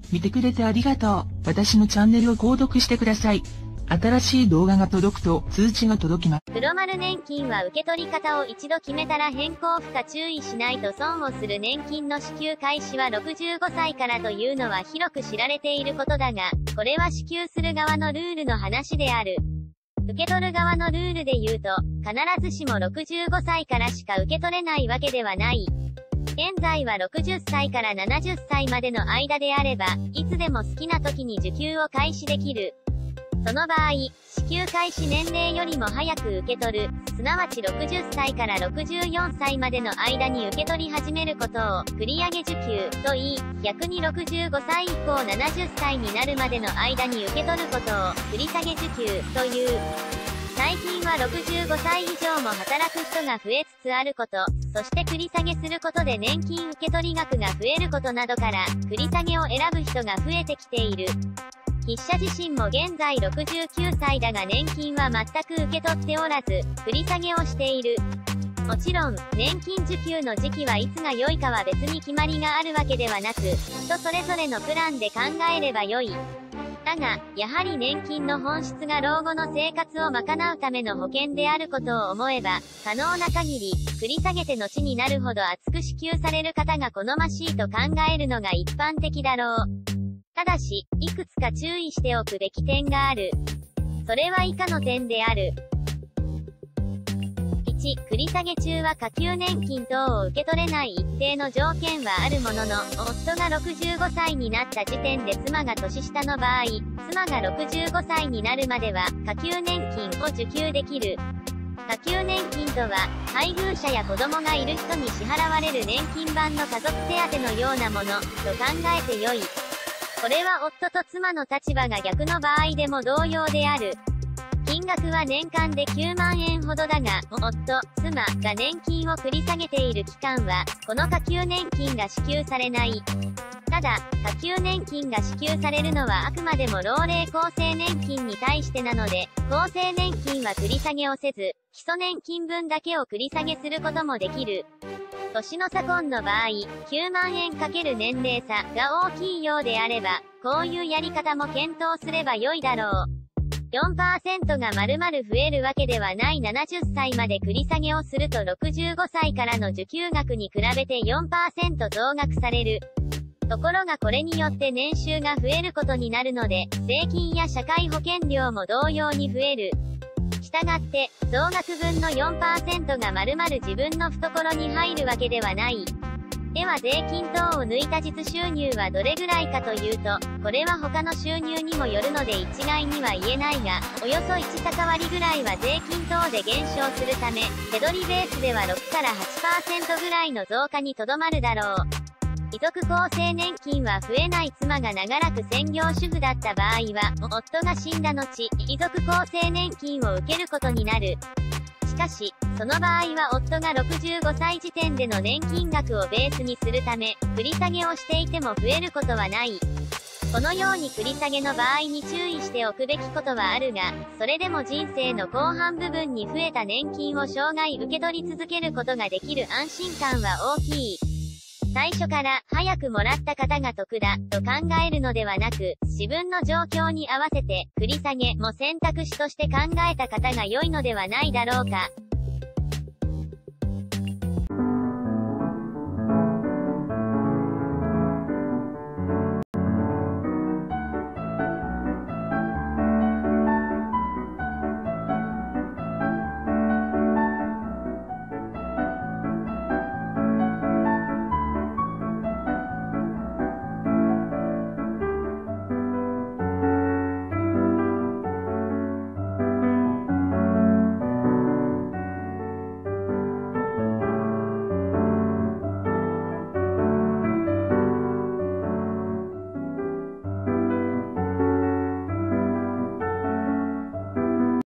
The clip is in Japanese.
見てくれてありがとう。私のチャンネルを購読してください。新しい動画が届くと通知が届きます。 黒丸年金は受け取り方を一度決めたら変更不可注意しないと損をする。年金の支給開始は65歳からというのは広く知られていることだが、これは支給する側のルールの話である。受け取る側のルールで言うと、必ずしも65歳からしか受け取れないわけではない。現在は60歳から70歳までの間であれば、いつでも好きな時に受給を開始できる。その場合、支給開始年齢よりも早く受け取る、すなわち60歳から64歳までの間に受け取り始めることを、繰り上げ受給と言い、逆に65歳以降70歳になるまでの間に受け取ることを、繰り下げ受給という。最近は65歳以上も働く人が増えつつあること、そして繰り下げすることで年金受け取り額が増えることなどから、繰り下げを選ぶ人が増えてきている。筆者自身も現在69歳だが年金は全く受け取っておらず、繰り下げをしている。もちろん、年金受給の時期はいつが良いかは別に決まりがあるわけではなく、人それぞれのプランで考えれば良い。だが、やはり年金の本質が老後の生活を賄うための保険であることを思えば、可能な限り、繰り下げて後になるほど厚く支給される方が好ましいと考えるのが一般的だろう。ただし、いくつか注意しておくべき点がある。それは以下の点である。1、繰り下げ中は下級年金等を受け取れない一定の条件はあるものの、夫が65歳になった時点で妻が年下の場合、妻が65歳になるまでは下級年金を受給できる。下級年金とは、配偶者や子供がいる人に支払われる年金版の家族手当のようなもの、と考えてよい。これは夫と妻の立場が逆の場合でも同様である。金額は年間で9万円ほどだが、夫、妻が年金を繰り下げている期間は、この下級年金が支給されない。ただ、下級年金が支給されるのはあくまでも老齢厚生年金に対してなので、厚生年金は繰り下げをせず、基礎年金分だけを繰り下げすることもできる。年の差婚の場合、9万円×年齢差が大きいようであれば、こういうやり方も検討すれば良いだろう。4% が丸々増えるわけではない。70歳まで繰り下げをすると65歳からの受給額に比べて 4% 増額される。ところがこれによって年収が増えることになるので、税金や社会保険料も同様に増える。したがって、増額分の 4% が丸々自分の懐に入るわけではない。では税金等を抜いた実収入はどれぐらいかというと、これは他の収入にもよるので一概には言えないが、およそ1高割ぐらいは税金等で減少するため、手取りベースでは6から 8% ぐらいの増加にとどまるだろう。遺族厚生年金は増えない。妻が長らく専業主婦だった場合は、夫が死んだ後、遺族厚生年金を受けることになる。しかし、その場合は夫が65歳時点での年金額をベースにするため、繰り下げをしていても増えることはない。このように繰り下げの場合に注意しておくべきことはあるが、それでも人生の後半部分に増えた年金を生涯受け取り続けることができる安心感は大きい。最初から早くもらった方が得だと考えるのではなく、自分の状況に合わせて繰り下げも選択肢として考えた方が良いのではないだろうか。